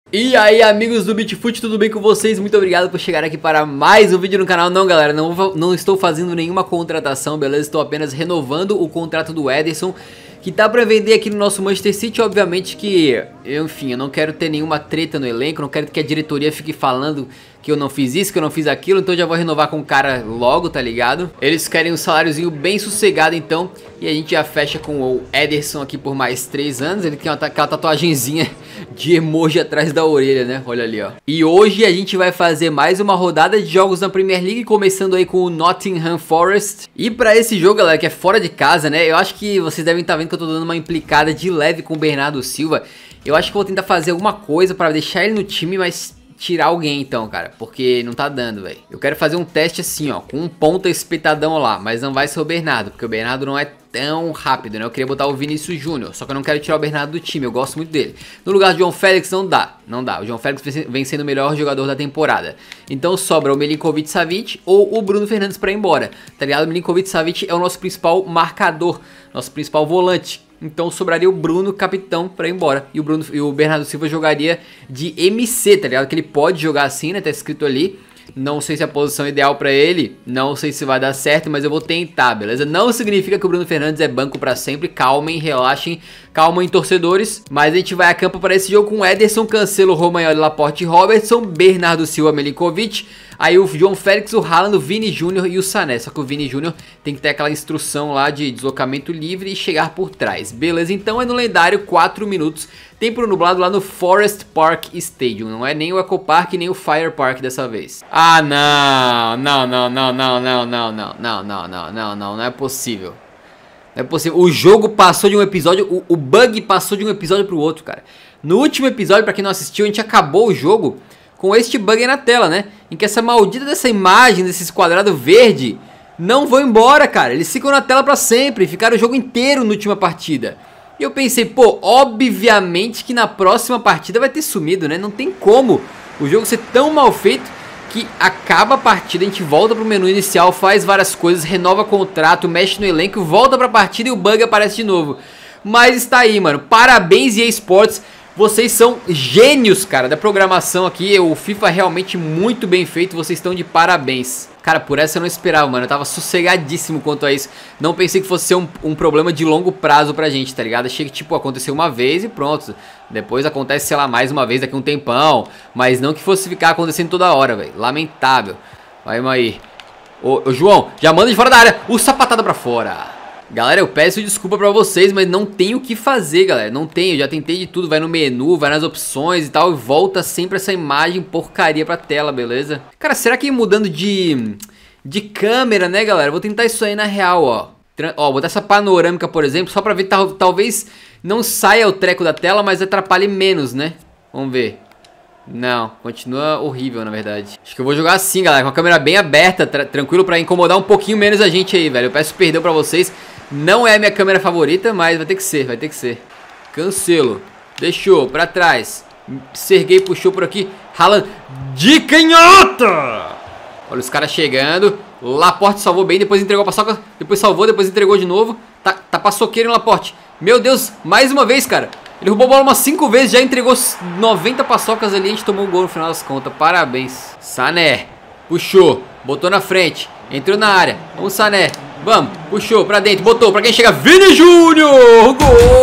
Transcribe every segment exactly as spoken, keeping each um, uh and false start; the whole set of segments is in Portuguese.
E aí, amigos do Bitfut, tudo bem com vocês? Muito obrigado por chegar aqui para mais um vídeo no canal. Não, galera, não, não estou fazendo nenhuma contratação, beleza? Estou apenas renovando o contrato do Ederson, que tá para vender aqui no nosso Manchester City. Obviamente que, eu, enfim, eu não quero ter nenhuma treta no elenco, não quero que a diretoria fique falando que eu não fiz isso, que eu não fiz aquilo, então eu já vou renovar com o cara logo, tá ligado? Eles querem um saláriozinho bem sossegado, então, e a gente já fecha com o Ederson aqui por mais três anos. Ele tem uma, aquela tatuagenzinha de emoji atrás da orelha, né? Olha ali, ó. E hoje a gente vai fazer mais uma rodada de jogos na Premier League, começando aí com o Nottingham Forest. E pra esse jogo, galera, que é fora de casa, né? Eu acho que vocês devem estar vendo que eu tô dando uma implicada de leve com o Bernardo Silva. Eu acho que eu vou tentar fazer alguma coisa pra deixar ele no time, mas tirar alguém então, cara, porque não tá dando, velho. Eu quero fazer um teste assim, ó, com um ponta espetadão lá, mas não vai ser o Bernardo, porque o Bernardo não é tão rápido, né? Eu queria botar o Vinícius Júnior, só que eu não quero tirar o Bernardo do time, eu gosto muito dele. No lugar do João Félix não dá, não dá. O João Félix vem sendo o melhor jogador da temporada. Então sobra o Milinkovic-Savic ou o Bruno Fernandes pra ir embora, tá ligado? O Milinkovic-Savic é o nosso principal marcador, nosso principal volante. Então sobraria o Bruno, capitão, pra ir embora. E o, Bruno, e o Bernardo Silva jogaria de M C, tá ligado? Que ele pode jogar assim, né? Tá escrito ali. Não sei se é a posição ideal pra ele. Não sei se vai dar certo, mas eu vou tentar, beleza? Não significa que o Bruno Fernandes é banco pra sempre. Calmem, relaxem. Calmem, torcedores. Mas a gente vai a campo para esse jogo com Ederson, Cancelo, Romagnoli, Laporte e Robertson. Bernardo Silva, Milinkovic. Aí o João Félix, o Haaland, o Vini Júnior e o Sané. Só que o Vini Júnior tem que ter aquela instrução lá de deslocamento livre e chegar por trás. Beleza, então é no lendário quatro minutos. Tempo nublado lá no Forest Park Stadium. Não é nem o Eco Park, nem o Fire Park dessa vez. Ah, não, não, não, não, não, não, não, não, não, não, não, não, não, não é possível. Não é possível. O jogo passou de um episódio, o, o bug passou de um episódio pro outro, cara. No último episódio, pra quem não assistiu, a gente acabou o jogo com este bug aí na tela, né? Em que essa maldita dessa imagem, desses quadrados verde, não vão embora, cara. Eles ficam na tela pra sempre. Ficaram o jogo inteiro na última partida. E eu pensei, pô, obviamente que na próxima partida vai ter sumido, né? Não tem como o jogo ser tão mal feito que acaba a partida, a gente volta pro menu inicial, faz várias coisas, renova contrato, mexe no elenco, volta pra partida e o bug aparece de novo. Mas está aí, mano. Parabéns, E A Sports. Vocês são gênios, cara, da programação aqui. O FIFA é realmente muito bem feito. Vocês estão de parabéns. Cara, por essa eu não esperava, mano. Eu tava sossegadíssimo quanto a isso. Não pensei que fosse ser um, um problema de longo prazo pra gente, tá ligado? Achei que, tipo, aconteceu uma vez e pronto. Depois acontece, sei lá, mais uma vez daqui a um tempão. Mas não que fosse ficar acontecendo toda hora, velho. Lamentável. Vai, aí. Ô, ô, João, já manda de fora da área. O sapatada pra fora. Galera, eu peço desculpa pra vocês, mas não tem o que fazer, galera. Não tem, eu já tentei de tudo. Vai no menu, vai nas opções e tal. E volta sempre essa imagem porcaria pra tela, beleza? Cara, será que mudando de, de câmera, né, galera? Vou tentar isso aí na real, ó. Ó, botar essa panorâmica, por exemplo, só pra ver, tal, talvez não saia o treco da tela, mas atrapalhe menos, né? Vamos ver. Não, continua horrível, na verdade. Acho que eu vou jogar assim, galera, com a câmera bem aberta, tra tranquilo, pra incomodar um pouquinho menos a gente aí, velho. Eu peço perdão pra vocês. Não é a minha câmera favorita, mas vai ter que ser, vai ter que ser. Cancelo, deixou, pra trás. Serguei, puxou por aqui. Haaland de canhota! Olha os caras chegando. Laporte salvou bem, depois entregou a paçoca. Depois salvou, depois entregou de novo. Tá, tá paçoqueiro em Laporte. Meu Deus, mais uma vez, cara. Ele roubou a bola umas cinco vezes, já entregou noventa paçocas ali. A gente tomou o gol no final das contas, parabéns. Sané, puxou, botou na frente. Entrou na área, vamos Sané. Vamos, puxou pra dentro, botou, pra quem chega, Vini Júnior! Gol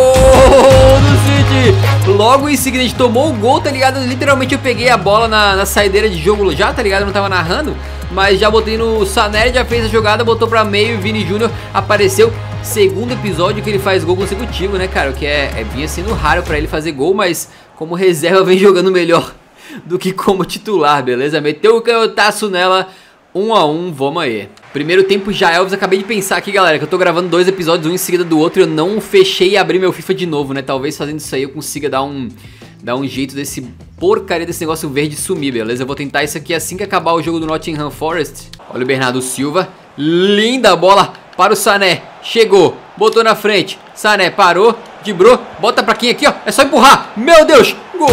do City! Logo em seguida a gente tomou o gol, tá ligado? Literalmente eu peguei a bola na, na saideira de jogo já, tá ligado? Eu não tava narrando, mas já botei no Sané, já fez a jogada, botou pra meio, Vini Júnior apareceu. Segundo episódio que ele faz gol consecutivo, né, cara? O que é, é vinha sendo raro pra ele fazer gol, mas como reserva vem jogando melhor do que como titular, beleza? Meteu o canhotaço nela. Um a um, vamos aí. Primeiro tempo já, Elvis. Acabei de pensar aqui, galera, que eu tô gravando dois episódios, um em seguida do outro. E eu não fechei e abri meu FIFA de novo, né? Talvez fazendo isso aí eu consiga dar um, dar um jeito desse porcaria desse negócio verde sumir, beleza? Eu vou tentar isso aqui assim que acabar o jogo do Nottingham Forest. Olha o Bernardo Silva. Linda bola para o Sané. Chegou, botou na frente. Sané parou, dibrou. Bota pra quem aqui, ó? É só empurrar. Meu Deus! Gol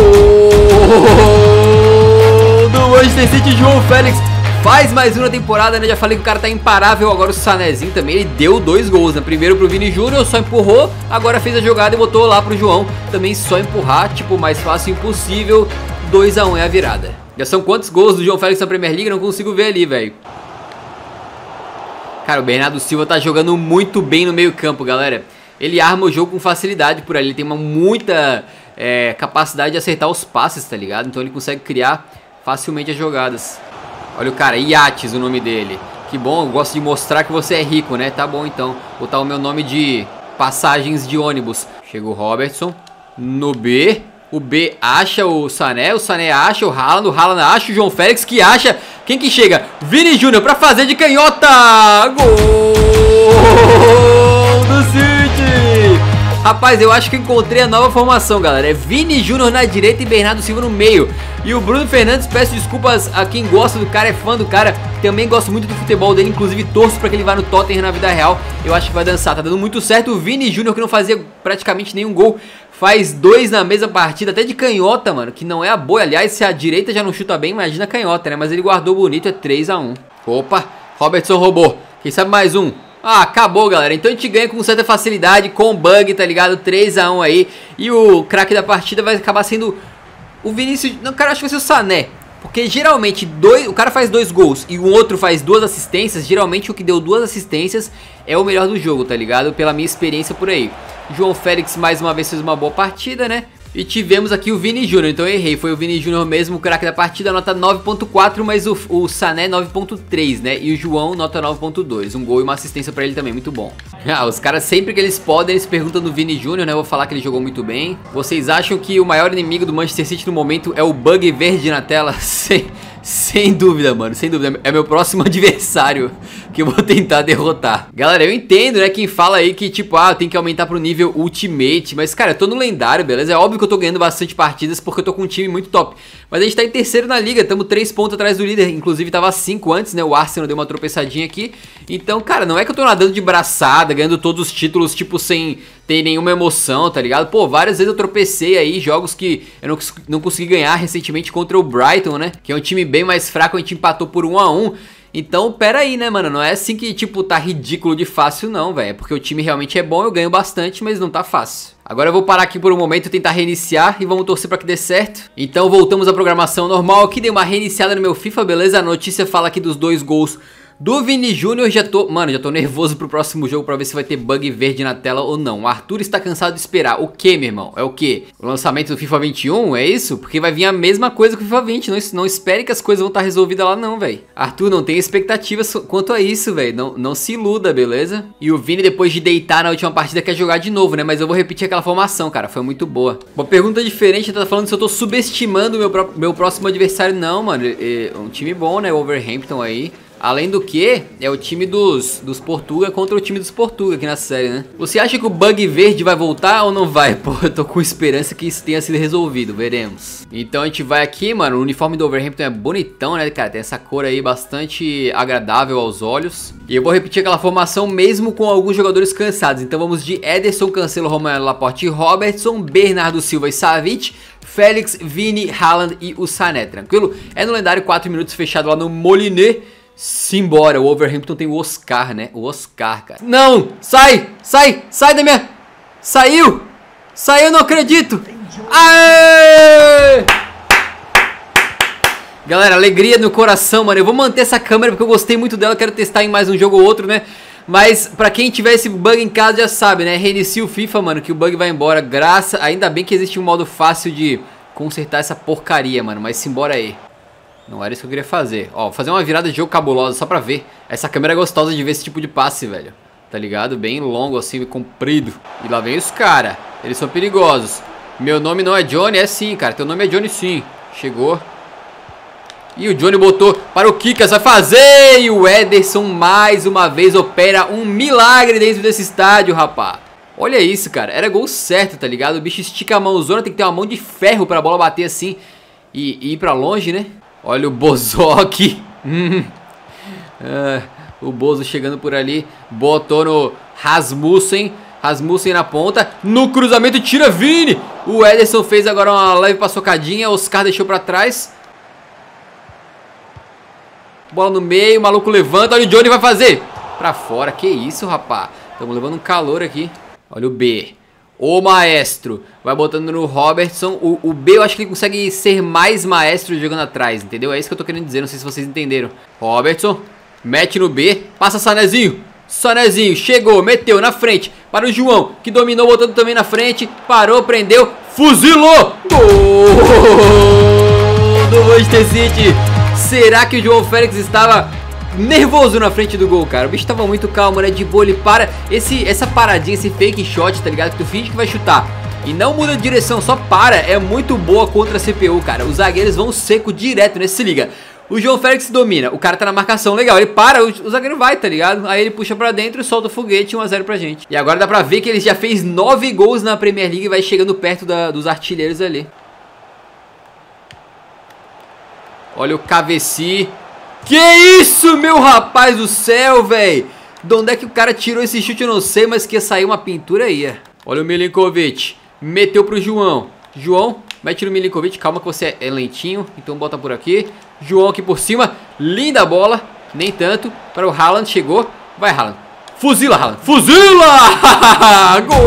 do Manchester City, João Félix. Faz mais uma temporada, né? Já falei que o cara tá imparável. Agora o Sanézinho também, ele deu dois gols, né? Primeiro pro Vini Júnior, só empurrou. Agora fez a jogada e botou lá pro João. Também só empurrar, tipo, mais fácil impossível. dois a um é a virada. Já são quantos gols do João Félix na Premier League? Não consigo ver ali, velho. Cara, o Bernardo Silva tá jogando muito bem no meio campo, galera. Ele arma o jogo com facilidade por ali. Ele tem uma muita é, capacidade de acertar os passes, tá ligado? Então ele consegue criar facilmente as jogadas. Olha o cara, Iates, o nome dele. Que bom, eu gosto de mostrar que você é rico, né? Tá bom, então. Botar o meu nome de passagens de ônibus. Chega o Robertson no B. O B acha o Sané, o Sané acha o Haaland, o Haaland acha o João Félix, que acha... Quem que chega? Vini Júnior pra fazer de canhota! Gol do City! Rapaz, eu acho que encontrei a nova formação, galera. É Vini Júnior na direita e Bernardo Silva no meio. E o Bruno Fernandes, peço desculpas a quem gosta do cara, é fã do cara. Também gosto muito do futebol dele, inclusive torço pra que ele vá no Tottenham na vida real. Eu acho que vai dançar, tá dando muito certo. O Vini Júnior, que não fazia praticamente nenhum gol, faz dois na mesma partida, até de canhota, mano, que não é a boa. Aliás, se a direita já não chuta bem, imagina a canhota, né? Mas ele guardou bonito, é três a um. Opa, Robertson roubou. Quem sabe mais um? Ah, acabou, galera. Então a gente ganha com certa facilidade, com bug, tá ligado? três a um aí. E o craque da partida vai acabar sendo o Vinícius... Não, cara, acho que vai ser o Sané. Porque geralmente dois, o cara faz dois gols e o outro faz duas assistências. Geralmente o que deu duas assistências é o melhor do jogo, tá ligado? Pela minha experiência por aí. João Félix mais uma vez fez uma boa partida, né? E tivemos aqui o Vini Júnior, então eu errei, foi o Vini Júnior mesmo, o craque da partida, nota nove ponto quatro, mas o, o Sané nove ponto três, né? E o João nota nove ponto dois, um gol e uma assistência pra ele também, muito bom. Ah, os caras sempre que eles podem, eles perguntam do Vini Júnior, né? Eu vou falar que ele jogou muito bem. Vocês acham que o maior inimigo do Manchester City no momento é o bug verde na tela? Sem, sem dúvida, mano, sem dúvida. É meu próximo adversário que eu vou tentar derrotar. Galera, eu entendo, né, quem fala aí que, tipo, ah, tem que aumentar pro nível Ultimate. Mas, cara, eu tô no lendário, beleza? É óbvio que eu tô ganhando bastante partidas porque eu tô com um time muito top. Mas a gente tá em terceiro na liga, estamos três pontos atrás do líder. Inclusive tava cinco antes, né? O Arsenal deu uma tropeçadinha aqui. Então, cara, não é que eu tô nadando de braçada, ganhando todos os títulos, tipo, sem ter nenhuma emoção, tá ligado? Pô, várias vezes eu tropecei aí, jogos que eu não, não consegui ganhar recentemente contra o Brighton, né? Que é um time bem mais fraco, a gente empatou por um a um. Então, pera aí, né, mano? Não é assim que, tipo, tá ridículo de fácil, não, velho. É porque o time realmente é bom, eu ganho bastante, mas não tá fácil. Agora eu vou parar aqui por um momento, tentar reiniciar e vamos torcer pra que dê certo. Então, voltamos à programação normal aqui. Dei uma reiniciada no meu FIFA, beleza? A notícia fala aqui dos dois gols do Vini Júnior. Já tô, mano, já tô nervoso pro próximo jogo pra ver se vai ter bug verde na tela ou não. O Arthur está cansado de esperar. O que, meu irmão? É o que? O lançamento do FIFA vinte e um? É isso? Porque vai vir a mesma coisa que o FIFA vinte. Não, não espere que as coisas vão estar resolvidas lá não, velho. Arthur, não tem expectativas quanto a isso, velho. Não, não se iluda, beleza? E o Vini, depois de deitar na última partida, quer jogar de novo, né? Mas eu vou repetir aquela formação, cara. Foi muito boa. Uma pergunta diferente, tá falando se eu tô subestimando o meu, meu próximo adversário. Não, mano. É um time bom, né? O Wolverhampton aí. Além do que, é o time dos, dos Portuga contra o time dos Portuga aqui na série, né? Você acha que o bug verde vai voltar ou não vai? Pô, eu tô com esperança que isso tenha sido resolvido, veremos. Então a gente vai aqui, mano, o uniforme do Wolverhampton é bonitão, né, cara? Tem essa cor aí bastante agradável aos olhos. E eu vou repetir aquela formação mesmo com alguns jogadores cansados. Então vamos de Ederson, Cancelo, Romelu, Laporte e Robertson, Bernardo Silva e Savic, Félix, Vini, Haaland e o Sané, tranquilo? É no lendário quatro minutos fechado lá no Moliné. Simbora, o Wolverhampton tem o Oscar, né? O Oscar, cara. Não! Sai! Sai! Sai da minha... Saiu! Saiu, não acredito! Aê! Galera, alegria no coração, mano. Eu vou manter essa câmera porque eu gostei muito dela. Quero testar em mais um jogo ou outro, né? Mas pra quem tiver esse bug em casa já sabe, né? Reinicia o FIFA, mano, que o bug vai embora. Graça... Ainda bem que existe um modo fácil de consertar essa porcaria, mano. Mas simbora aí. Não era isso que eu queria fazer. Ó, fazer uma virada de jogo cabulosa só pra ver. Essa câmera é gostosa de ver esse tipo de passe, velho. Tá ligado? Bem longo assim, comprido. E lá vem os caras. Eles são perigosos. Meu nome não é Johnny? É sim, cara. Teu nome é Johnny sim. Chegou. E o Johnny botou para o Kikas. Vai fazer! E o Ederson mais uma vez opera um milagre dentro desse estádio, rapá. Olha isso, cara. Era gol certo, tá ligado? O bicho estica a mãozona. Tem que ter uma mão de ferro pra bola bater assim. E, e ir pra longe, né? Olha o Bozok. Hum. Ah, o Bozo chegando por ali. Botou no Rasmussen. Rasmussen na ponta. No cruzamento tira Vini. O Ederson fez agora uma leve paçocadinha. Oscar deixou pra trás. Bola no meio. O maluco levanta. Olha o Johnny vai fazer. Pra fora. Que isso, rapá. Estamos levando um calor aqui. Olha o B. O maestro. Vai botando no Robertson. O, o B eu acho que ele consegue ser mais maestro jogando atrás, entendeu? É isso que eu tô querendo dizer, não sei se vocês entenderam. Robertson. Mete no B. Passa Sanezinho. Sanezinho. Chegou. Meteu na frente. Para o João. Que dominou, botando também na frente. Parou, prendeu. Fuzilou. Gol do Manchester City. Será que o João Félix estava nervoso na frente do gol, cara? O bicho tava muito calmo, né? De boa, ele para. Esse, essa paradinha, esse fake shot, tá ligado? Que tu finge que vai chutar e não muda de direção, só para. É muito boa contra a C P U, cara. Os zagueiros vão seco direto, né? Se liga. O João Félix domina, o cara tá na marcação, legal. Ele para, o, o zagueiro vai, tá ligado? Aí ele puxa pra dentro e solta o foguete, um a zero pra gente. E agora dá pra ver que ele já fez nove gols na Premier League e vai chegando perto da, dos artilheiros ali. Olha o Caveci. Que isso, meu rapaz do céu, velho. De onde é que o cara tirou esse chute, eu não sei, mas que ia sair uma pintura aí. Olha o Milinkovic. Meteu pro João. João, mete no Milinkovic. Calma que você é lentinho, então bota por aqui. João aqui por cima. Linda bola. Nem tanto. Para o Haaland, chegou. Vai, Haaland. Fuzila, Haaland. Fuzila! Gol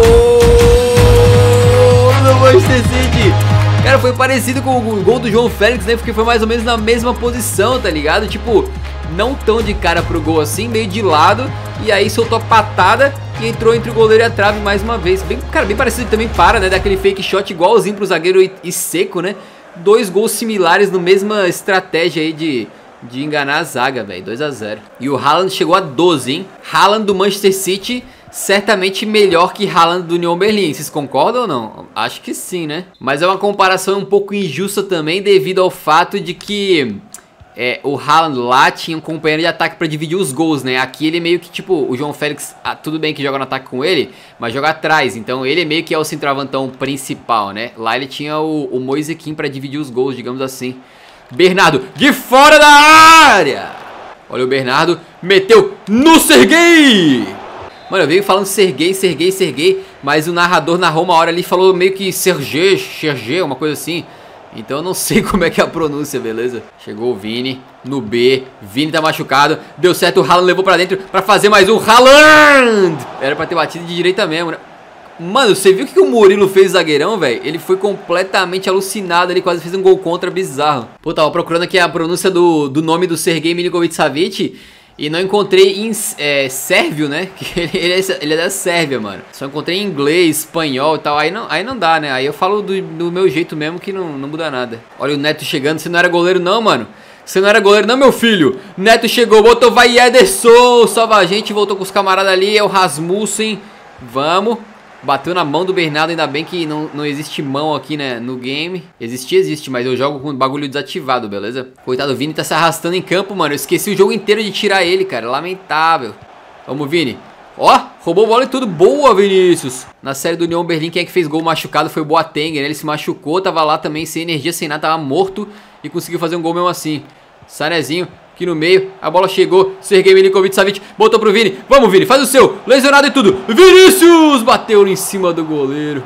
do Manchester City. Cara, foi parecido com o gol do João Félix, né? Porque foi mais ou menos na mesma posição, tá ligado? Tipo, não tão de cara pro gol assim, meio de lado. E aí soltou a patada e entrou entre o goleiro e a trave mais uma vez. Bem, cara, bem parecido também para, né? Daquele fake shot igualzinho pro zagueiro e, e seco, né? Dois gols similares no mesma estratégia aí de, de enganar a zaga, velho. dois a zero. E o Haaland chegou a doze, hein? Haaland do Manchester City... certamente melhor que Haaland do Union Berlin. Vocês concordam ou não? Acho que sim, né? Mas é uma comparação um pouco injusta também, devido ao fato de que é, o Haaland lá tinha um companheiro de ataque pra dividir os gols, né? Aqui ele meio que, tipo, o João Félix, ah, tudo bem que joga no ataque com ele, mas joga atrás. Então ele meio que é o centroavantão principal, né? Lá ele tinha o, o Moise Kean pra dividir os gols, digamos assim. Bernardo, de fora da área! Olha o Bernardo, meteu no Serguei! Mano, eu venho falando Serguei, Serguei, Serguei, mas o narrador narrou uma hora ali e falou meio que Sergei, Sergei, uma coisa assim. Então eu não sei como é que é a pronúncia, beleza? Chegou o Vini no B, Vini tá machucado, deu certo, o Haaland levou pra dentro pra fazer mais um Haaland! Era pra ter batido de direita mesmo, né? Mano, você viu o que o Murilo fez, zagueirão, velho? Ele foi completamente alucinado, ele quase fez um gol contra bizarro. Pô, tava procurando aqui a pronúncia do, do nome do Serguei Milinkovic-Savic e não encontrei em é, sérvio, né? Que ele, ele, é, ele é da Sérvia, mano. Só encontrei em inglês, espanhol e tal. Aí não, aí não dá, né? Aí eu falo do, do meu jeito mesmo que não, não muda nada. Olha o Neto chegando. Você não era goleiro não, mano? Você não era goleiro não, meu filho? Neto chegou, botou, vai Ederson. Salva a gente, voltou com os camaradas ali. É o Rasmussen. Vamos. Bateu na mão do Bernardo, ainda bem que não, não existe mão aqui, né, no game. Existir, existe, mas eu jogo com o bagulho desativado, beleza? Coitado, o Vini tá se arrastando em campo, mano. Eu esqueci o jogo inteiro de tirar ele, cara. Lamentável. Vamos, Vini. Ó, roubou bola e tudo. Boa, Vinícius. Na série do Union Berlin, quem é que fez gol machucado foi o Boateng, né? Ele se machucou, tava lá também sem energia, sem nada, tava morto e conseguiu fazer um gol mesmo assim. Sanezinho. Aqui no meio, a bola chegou, Serguei Milinkovic-Savic, botou pro Vini, vamos Vini, faz o seu, lesionado e tudo, Vinícius, bateu em cima do goleiro.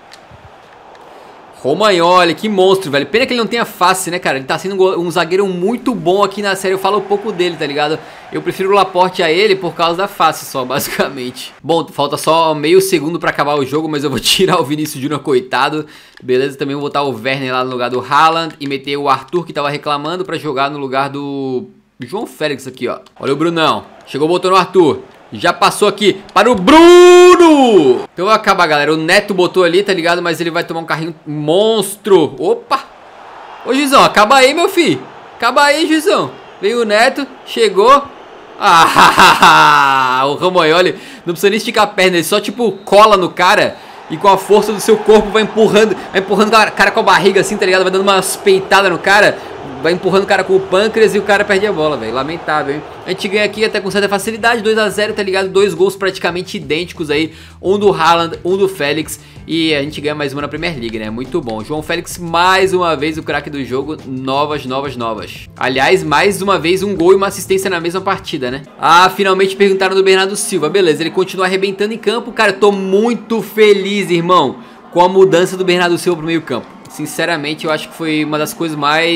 Romagnoli, que monstro, velho, pena que ele não tenha face, né, cara, ele tá sendo um zagueiro muito bom aqui na série, eu falo um pouco dele, tá ligado? Eu prefiro o Laporte a ele por causa da face só, basicamente. Bom, falta só meio segundo pra acabar o jogo, mas eu vou tirar o Vinícius Júnior, coitado. Beleza, também vou botar o Werner lá no lugar do Haaland e meter o Arthur, que tava reclamando, pra jogar no lugar do João Félix aqui, ó. Olha o Brunão, chegou, botou no Arthur. Já passou aqui para o Bruno. Então vai acabar, galera. O Neto botou ali, tá ligado? Mas ele vai tomar um carrinho monstro. Opa. Ô, Gizão, acaba aí, meu filho. Acaba aí, Gizão. Veio o Neto, chegou. Ah, o Romagnoli não precisa nem esticar a perna. Ele só, tipo, cola no cara e com a força do seu corpo vai empurrando. Vai empurrando o cara com a barriga assim, tá ligado? Vai dando umas peitadas no cara. Vai empurrando o cara com o pâncreas e o cara perde a bola, velho. Lamentável, hein? A gente ganha aqui até com certa facilidade. dois a zero, tá ligado? Dois gols praticamente idênticos aí. Um do Haaland, um do Félix. E a gente ganha mais uma na Premier League, né? Muito bom. João Félix, mais uma vez, o craque do jogo. Novas, novas, novas. Aliás, mais uma vez, um gol e uma assistência na mesma partida, né? Ah, finalmente perguntaram do Bernardo Silva. Beleza, ele continua arrebentando em campo. Cara, eu tô muito feliz, irmão, com a mudança do Bernardo Silva pro meio campo. Sinceramente, eu acho que foi uma das coisas mais...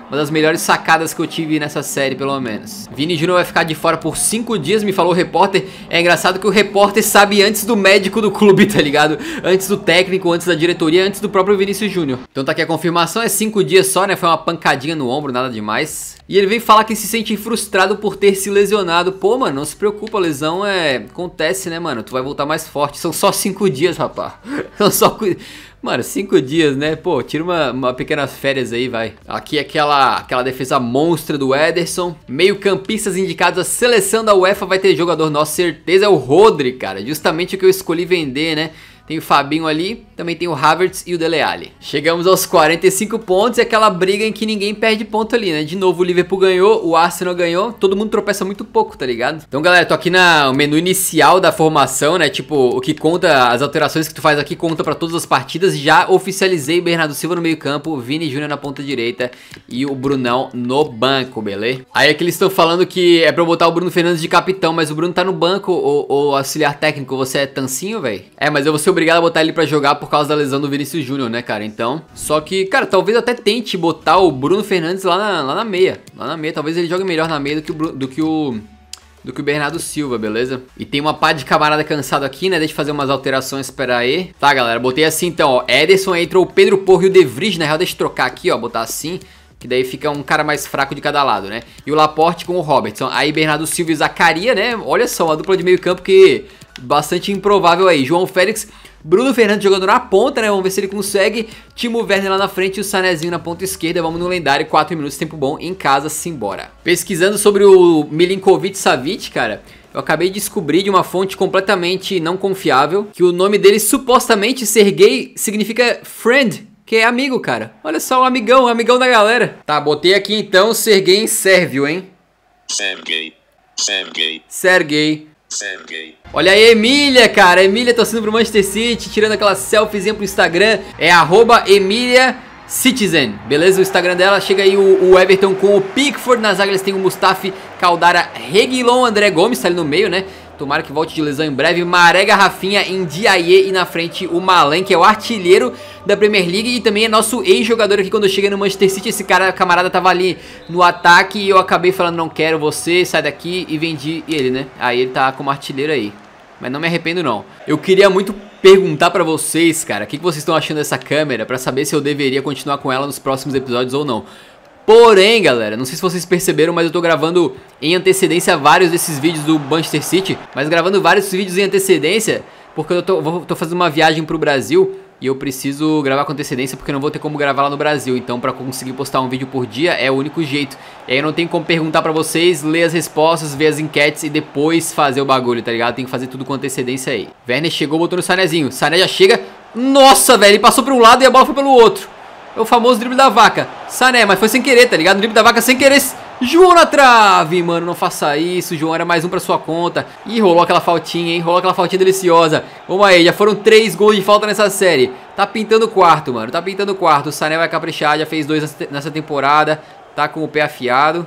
Uma das melhores sacadas que eu tive nessa série, pelo menos. Vini Júnior vai ficar de fora por cinco dias, me falou o repórter. É engraçado que o repórter sabe antes do médico do clube, tá ligado? Antes do técnico, antes da diretoria, antes do próprio Vinícius Júnior. Então tá aqui a confirmação, é cinco dias só, né? Foi uma pancadinha no ombro, nada demais. E ele vem falar que se sente frustrado por ter se lesionado. Pô, mano, não se preocupa, a lesão é... acontece, né, mano? Tu vai voltar mais forte. São só cinco dias, rapaz. São só... Mano, cinco dias, né? Pô, tira uma, uma pequenas férias aí, vai. Aqui aquela, aquela defesa monstra do Ederson. Meio campistas indicados à seleção da UEFA. Vai ter jogador nosso, certeza é o Rodri, cara. Justamente o que eu escolhi vender, né? Tem o Fabinho ali, também tem o Havertz e o Dele Alli. Chegamos aos quarenta e cinco pontos e aquela briga em que ninguém perde ponto ali, né? De novo o Liverpool ganhou, o Arsenal ganhou, todo mundo tropeça muito pouco, tá ligado? Então galera, tô aqui no menu inicial da formação, né? Tipo, o que conta, as alterações que tu faz aqui conta pra todas as partidas. Já oficializei Bernardo Silva no meio campo, Vini Júnior na ponta direita e o Brunão no banco, beleza? Aí aqui eles estão falando que é pra botar o Bruno Fernandes de capitão, mas o Bruno tá no banco, ou, ou auxiliar técnico, você é tancinho, velho? É, mas eu vou ser obrigado a botar ele pra jogar por causa da lesão do Vinícius Júnior, né, cara? Então, só que, cara, talvez eu até tente botar o Bruno Fernandes lá na, lá na meia. Lá na meia, talvez ele jogue melhor na meia do que o, do que o, do que o Bernardo Silva, beleza? E tem uma pá de camarada cansado aqui, né? Deixa eu fazer umas alterações, espera aí. Tá, galera, botei assim então, ó. Ederson, entrou o Pedro Porro e o De Vrij, na real, deixa eu trocar aqui, ó, botar assim. Que daí fica um cara mais fraco de cada lado, né? E o Laporte com o Robertson. Aí Bernardo Silva e Zacaria, né? Olha só, uma dupla de meio campo que... bastante improvável aí. João Félix, Bruno Fernandes jogando na ponta, né? Vamos ver se ele consegue. Timo Werner lá na frente e o Sanezinho na ponta esquerda. Vamos no lendário, quatro minutos, tempo bom, em casa, simbora. Pesquisando sobre o Milinkovic Savic, cara, eu acabei de descobrir de uma fonte completamente não confiável que o nome dele, supostamente, Sergei, significa friend, que é amigo, cara. Olha só, um amigão, um amigão da galera. Tá, botei aqui então Sergei em sérvio, hein? Sergei. Sergei. Sergei. Sergei. Olha aí, Emília, cara. Emília torcendo pro Manchester City, tirando aquela selfiezinha pro Instagram. É arroba Emília Citizen, beleza? O Instagram dela. Chega aí o, o Everton com o Pickford. Nas zaga eles tem o Mustafi, Caldara, Reguilon, André Gomes, tá ali no meio, né? Tomara que volte de lesão em breve. Marega, Rafinha, Ndiaye e na frente o Malen, que é o artilheiro da Premier League e também é nosso ex-jogador aqui quando eu cheguei no Manchester City. Esse cara, camarada, tava ali no ataque e eu acabei falando, não quero você, sai daqui, e vendi ele, né? Aí ele tá como artilheiro aí. Mas não me arrependo, não. Eu queria muito perguntar pra vocês, cara, o que, que vocês estão achando dessa câmera, pra saber se eu deveria continuar com ela nos próximos episódios ou não. Porém, galera, não sei se vocês perceberam, mas eu tô gravando em antecedência vários desses vídeos do Manchester City. Mas gravando vários vídeos em antecedência, porque eu tô, vou, tô fazendo uma viagem pro Brasil e eu preciso gravar com antecedência porque eu não vou ter como gravar lá no Brasil. Então pra conseguir postar um vídeo por dia é o único jeito. E aí eu não tenho como perguntar pra vocês, ler as respostas, ver as enquetes e depois fazer o bagulho, tá ligado? Tem que fazer tudo com antecedência aí. Werner chegou, botou no Sanezinho. Sané já chega. Nossa, velho, ele passou pra um lado e a bola foi pelo outro. É o famoso drible da vaca. Sané, mas foi sem querer, tá ligado? O drible da vaca sem querer. João na trave, mano, não faça isso. João, era mais um pra sua conta. Ih, rolou aquela faltinha, hein? Rolou aquela faltinha deliciosa. Vamos aí, já foram três gols de falta nessa série. Tá pintando o quarto, mano, tá pintando o quarto. O Sané vai caprichar, já fez dois nessa temporada. Tá com o pé afiado.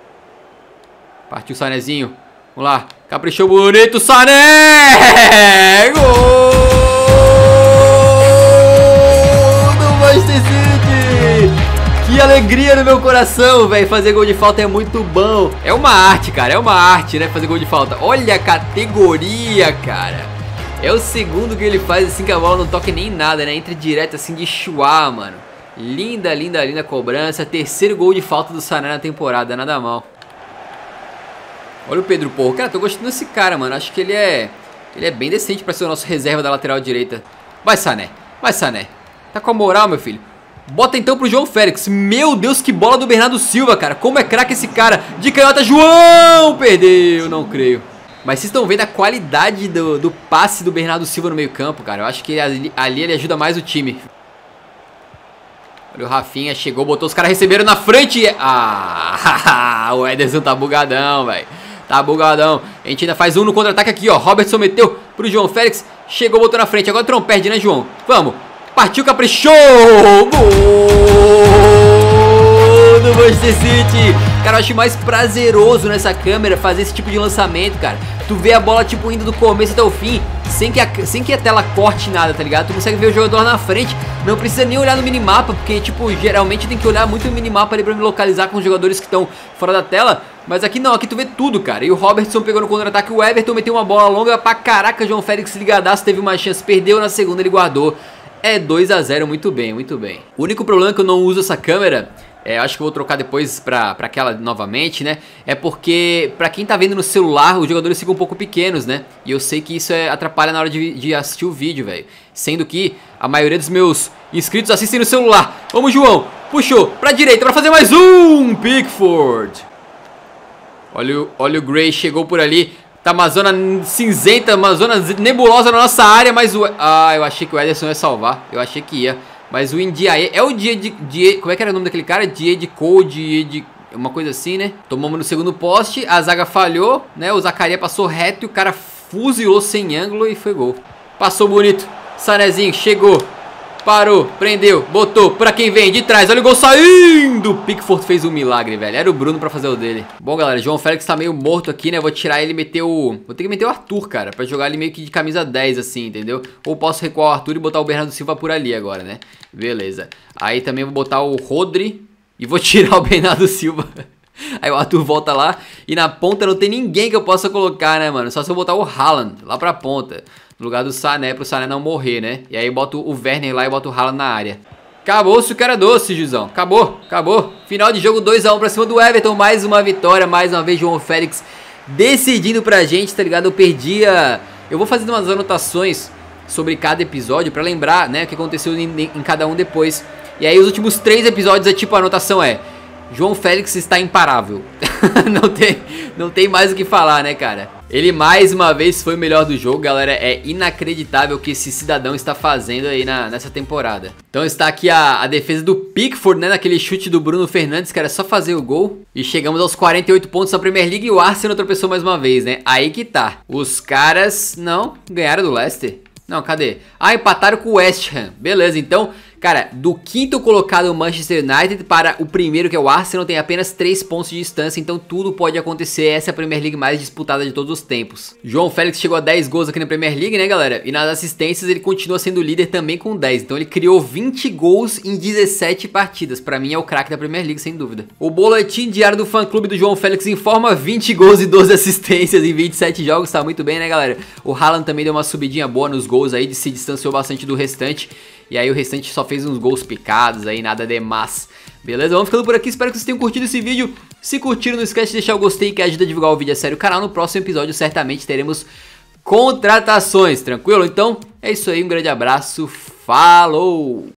Partiu o Sanézinho. Vamos lá, caprichou bonito, Sané! Gol! Que alegria no meu coração, velho. Fazer gol de falta é muito bom. É uma arte, cara. É uma arte, né? Fazer gol de falta. Olha a categoria, cara. É o segundo que ele faz assim que a bola não toca nem nada, né? Entra direto assim de chuá, mano. Linda, linda, linda cobrança. Terceiro gol de falta do Sané na temporada. Nada mal. Olha o Pedro Porro. Cara, tô gostando desse cara, mano. Acho que ele é... Ele é bem decente pra ser o nosso reserva da lateral direita. Vai, Sané. Vai, Sané. Tá com a moral, meu filho. Bota então pro João Félix. Meu Deus, que bola do Bernardo Silva, cara. Como é craque esse cara. De canhota, João! Perdeu, não creio. Mas vocês estão vendo a qualidade do, do passe do Bernardo Silva no meio campo, cara. Eu acho que ali, ali ele ajuda mais o time. Olha o Rafinha, chegou, botou, os caras receberam na frente. Ah, o Ederson tá bugadão, velho. Tá bugadão. A gente ainda faz um no contra-ataque aqui, ó. Robertson meteu pro João Félix. Chegou, botou na frente. Agora o Tron perde, né, João? Vamos. Partiu, caprichou! Gol do Manchester Manchester City. Cara, eu acho mais prazeroso nessa câmera fazer esse tipo de lançamento, cara. Tu vê a bola, tipo, indo do começo até o fim, sem que a, sem que a tela corte nada, tá ligado? Tu consegue ver o jogador na frente, não precisa nem olhar no minimapa, porque, tipo, geralmente tem que olhar muito no minimapa ali pra me localizar com os jogadores que estão fora da tela. Mas aqui não, aqui tu vê tudo, cara. E o Robertson pegou no contra-ataque, o Everton meteu uma bola longa pra caraca, João Félix ligadaço, teve uma chance, perdeu na segunda, ele guardou. É dois a zero, muito bem, muito bem. O único problema é que eu não uso essa câmera, é, acho que eu vou trocar depois pra, pra aquela novamente, né? É porque, pra quem tá vendo no celular, os jogadores ficam um pouco pequenos, né? E eu sei que isso é, atrapalha na hora de, de assistir o vídeo, velho. Sendo que a maioria dos meus inscritos assistem no celular. Vamos, João! Puxou pra direita pra fazer mais um! Pickford! Olha o, olha o Gray, chegou por ali. Tá uma zona cinzenta, uma zona nebulosa na nossa área, mas o... Ah, eu achei que o Ederson ia salvar. Eu achei que ia. Mas o Indiaye... É o dia de... Die, como é que era o nome daquele cara? Die de Code, de... Uma coisa assim, né? Tomamos no segundo poste, a zaga falhou, né? O Zaccaria passou reto e o cara fuzilou sem ângulo e foi gol. Passou bonito. Sanezinho chegou. Parou, prendeu, botou, pra quem vem, de trás, olha o gol saindo. O Pickford fez um milagre, velho, era o Bruno pra fazer o dele. Bom, galera, João Félix tá meio morto aqui, né, vou tirar ele e meter o... Vou ter que meter o Arthur, cara, pra jogar ele meio que de camisa dez, assim, entendeu? Ou posso recuar o Arthur e botar o Bernardo Silva por ali agora, né? Beleza. Aí também vou botar o Rodri e vou tirar o Bernardo Silva. Aí o Arthur volta lá e na ponta não tem ninguém que eu possa colocar, né, mano? Só se eu botar o Haaland lá pra ponta. No lugar do Sané, pro Sané não morrer, né? E aí boto o Werner lá e boto o Haaland na área. Acabou-se o cara doce, Jusão. Acabou, acabou. Final de jogo dois a um pra cima do Everton. Mais uma vitória, mais uma vez João Félix decidindo pra gente, tá ligado? Eu perdi a... Eu vou fazendo umas anotações sobre cada episódio pra lembrar, né, o que aconteceu em, em cada um depois. E aí os últimos três episódios é tipo, a anotação é... João Félix está imparável. não, tem, não tem mais o que falar, né, cara? Ele mais uma vez foi o melhor do jogo, galera. É inacreditável o que esse cidadão está fazendo aí na, nessa temporada. Então está aqui a, a defesa do Pickford, né? Naquele chute do Bruno Fernandes, que era só fazer o gol. E chegamos aos quarenta e oito pontos na Premier League e o Arsenal tropeçou mais uma vez, né? Aí que tá. Os caras não ganharam do Leicester. Não, cadê? Ah, empataram com o West Ham. Beleza, então... Cara, do quinto colocado o Manchester United para o primeiro, que é o Arsenal, tem apenas três pontos de distância, então tudo pode acontecer. Essa é a Premier League mais disputada de todos os tempos. João Félix chegou a dez gols aqui na Premier League, né, galera? E nas assistências ele continua sendo líder também com dez. Então ele criou vinte gols em dezessete partidas. Pra mim é o craque da Premier League, sem dúvida. O boletim diário do fã-clube do João Félix informa vinte gols e doze assistências em vinte e sete jogos. Tá muito bem, né, galera? O Haaland também deu uma subidinha boa nos gols aí, se distanciou bastante do restante. E aí o restante só fez uns gols picados aí, nada demais. Beleza? Vamos ficando por aqui, espero que vocês tenham curtido esse vídeo. Se curtiram, não esquece de deixar o gostei, que ajuda a divulgar o vídeo a sério o canal. No próximo episódio certamente teremos contratações, tranquilo? Então é isso aí, um grande abraço, falou!